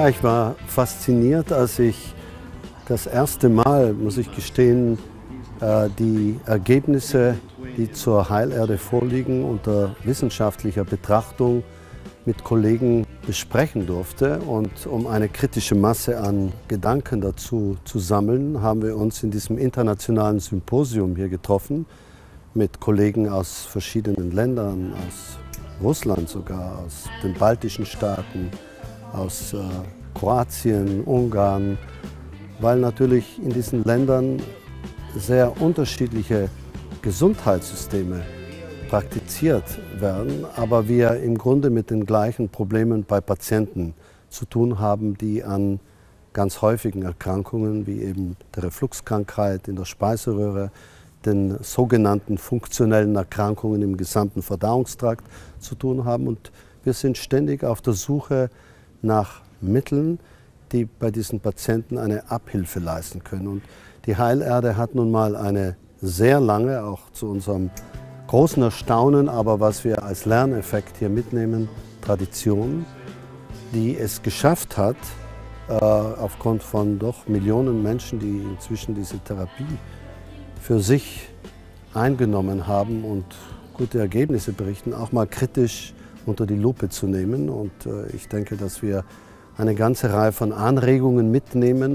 Ja, ich war fasziniert, als ich das erste Mal, muss ich gestehen, die Ergebnisse, die zur Heilerde vorliegen, unter wissenschaftlicher Betrachtung mit Kollegen besprechen durfte. Und um eine kritische Masse an Gedanken dazu zu sammeln, haben wir uns in diesem internationalen Symposium hier getroffen mit Kollegen aus verschiedenen Ländern, aus Russland sogar, aus den baltischen Staaten, aus Kroatien, Ungarn, weil natürlich in diesen Ländern sehr unterschiedliche Gesundheitssysteme praktiziert werden, aber wir im Grunde mit den gleichen Problemen bei Patienten zu tun haben, die an ganz häufigen Erkrankungen wie eben der Refluxkrankheit in der Speiseröhre, den sogenannten funktionellen Erkrankungen im gesamten Verdauungstrakt zu tun haben. Und wir sind ständig auf der Suche nach Mitteln, die bei diesen Patienten eine Abhilfe leisten können. Und die Heilerde hat nun mal eine sehr lange, auch zu unserem großen Erstaunen, aber was wir als Lerneffekt hier mitnehmen, Tradition, die es geschafft hat, aufgrund von doch Millionen Menschen, die inzwischen diese Therapie für sich eingenommen haben und gute Ergebnisse berichten, auch mal kritisch unter die Lupe zu nehmen. Und ich denke, dass wir eine ganze Reihe von Anregungen mitnehmen.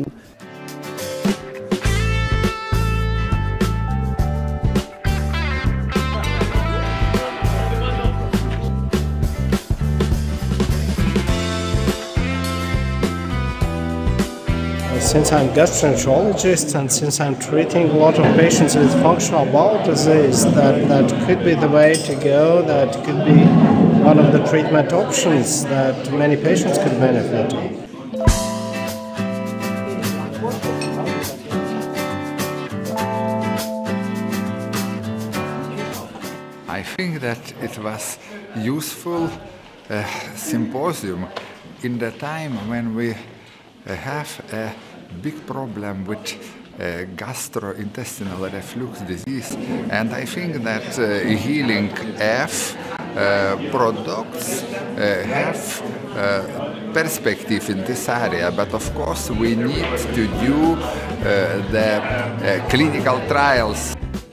Since I'm gastroenterologist and since I'm treating a lot of patients with functional bowel disease, that could be the way to go, that could be one of the treatment options that many patients could benefit of. I think that it was useful symposium in the time when we have a big problem with gastrointestinal reflux disease, and I think that Healing F products have perspective in this area, but of course we need to do the clinical trials.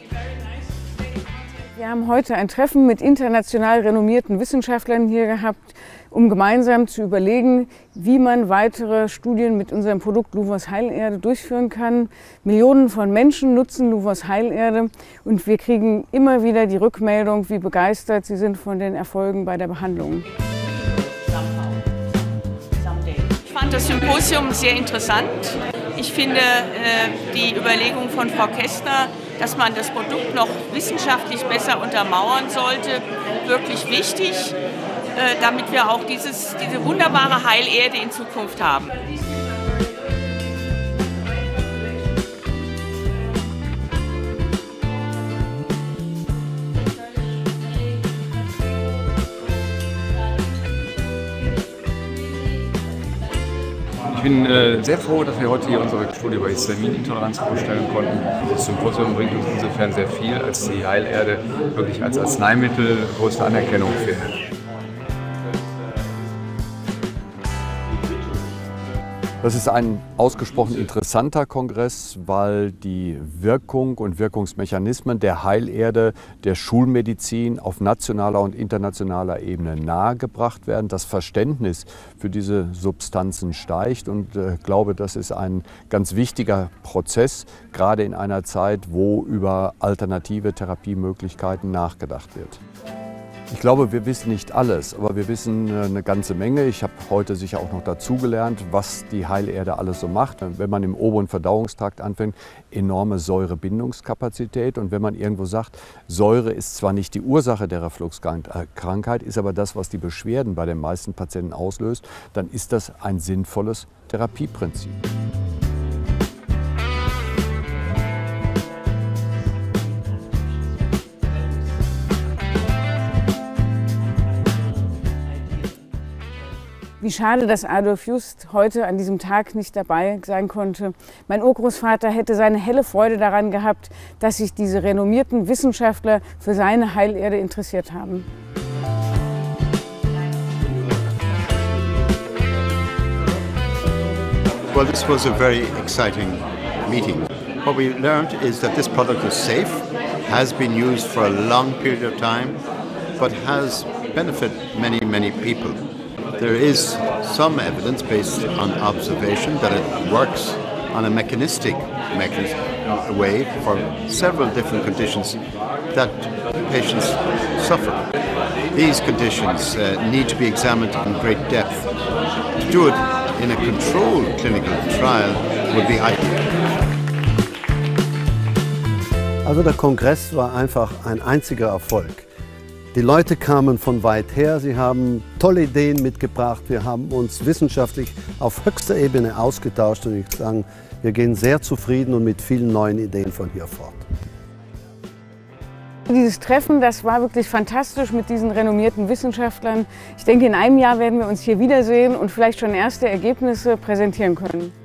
Wir haben heute ein Treffen mit international renommierten Wissenschaftlern hier gehabt, um gemeinsam zu überlegen, wie man weitere Studien mit unserem Produkt Luvos Heilerde durchführen kann. Millionen von Menschen nutzen Luvos Heilerde und wir kriegen immer wieder die Rückmeldung, wie begeistert sie sind von den Erfolgen bei der Behandlung. Ich fand das Symposium sehr interessant. Ich finde die Überlegung von Frau Kästner, dass man das Produkt noch wissenschaftlich besser untermauern sollte, wirklich wichtig, damit wir auch diese wunderbare Heilerde in Zukunft haben. Ich bin sehr froh, dass wir heute hier unsere Studie über Histaminintoleranz vorstellen konnten. Das Symposium bringt uns insofern sehr viel, als die Heilerde wirklich als Arzneimittel größte Anerkennung findet. Das ist ein ausgesprochen interessanter Kongress, weil die Wirkung und Wirkungsmechanismen der Heilerde, der Schulmedizin auf nationaler und internationaler Ebene nahegebracht werden. Das Verständnis für diese Substanzen steigt und ich glaube, das ist ein ganz wichtiger Prozess, gerade in einer Zeit, wo über alternative Therapiemöglichkeiten nachgedacht wird. Ich glaube, wir wissen nicht alles, aber wir wissen eine ganze Menge. Ich habe heute sicher auch noch dazugelernt, was die Heilerde alles so macht. Wenn man im oberen Verdauungstrakt anfängt, enorme Säurebindungskapazität. Und wenn man irgendwo sagt, Säure ist zwar nicht die Ursache der Refluxkrankheit, ist aber das, was die Beschwerden bei den meisten Patienten auslöst, dann ist das ein sinnvolles Therapieprinzip. Wie schade, dass Adolf Just heute an diesem Tag nicht dabei sein konnte. Mein Urgroßvater hätte seine helle Freude daran gehabt, dass sich diese renommierten Wissenschaftler für seine Heilerde interessiert haben. Well, this was a very exciting meeting. What we learned is that this product is safe, has been used for a long period of time, but has benefited many, many people. There is some evidence based on observation that it works on a mechanistic way for several different conditions that patients suffer. These conditions need to be examined in great depth. To do it in a controlled clinical trial would be ideal. Also der Kongress war einfach ein einziger Erfolg. Die Leute kamen von weit her, sie haben tolle Ideen mitgebracht, wir haben uns wissenschaftlich auf höchster Ebene ausgetauscht und ich würde sagen, wir gehen sehr zufrieden und mit vielen neuen Ideen von hier fort. Dieses Treffen, das war wirklich fantastisch mit diesen renommierten Wissenschaftlern. Ich denke, in einem Jahr werden wir uns hier wiedersehen und vielleicht schon erste Ergebnisse präsentieren können.